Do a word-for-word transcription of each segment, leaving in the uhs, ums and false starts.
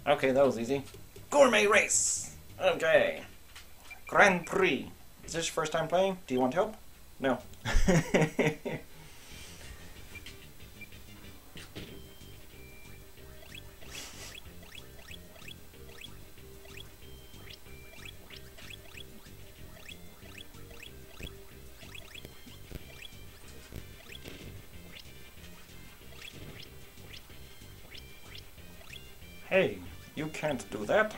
Okay, that was easy. Gourmet Race! Okay. Grand Prix. Is this your first time playing? Do you want help? No. Hey, you can't do that.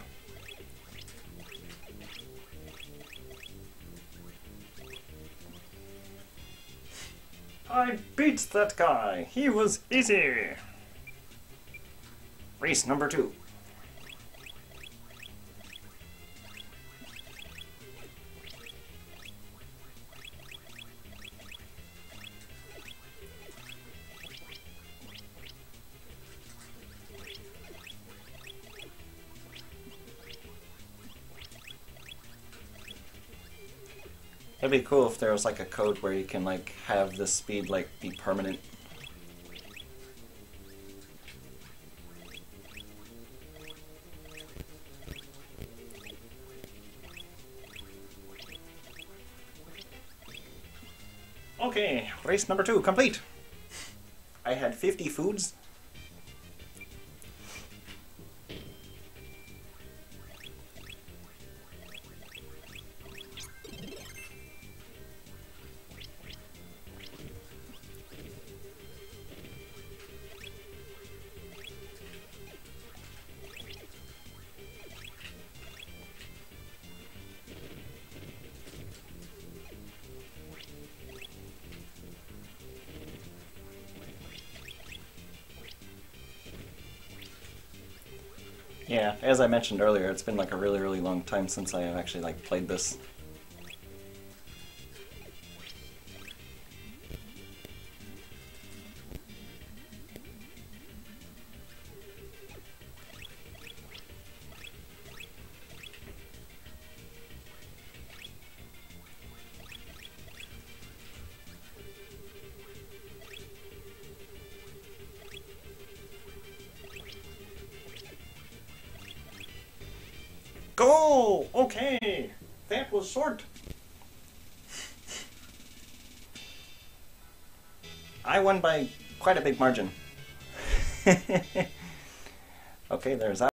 I beat that guy. He was easy. Race number two. It'd be cool if there was like a code where you can like have the speed like be permanent. Okay, race number two complete. I had fifty foods. Yeah, as I mentioned earlier, it's been like a really, really long time since I have actually like played this. Go! Okay! That was short. I won by quite a big margin. Okay, there's that.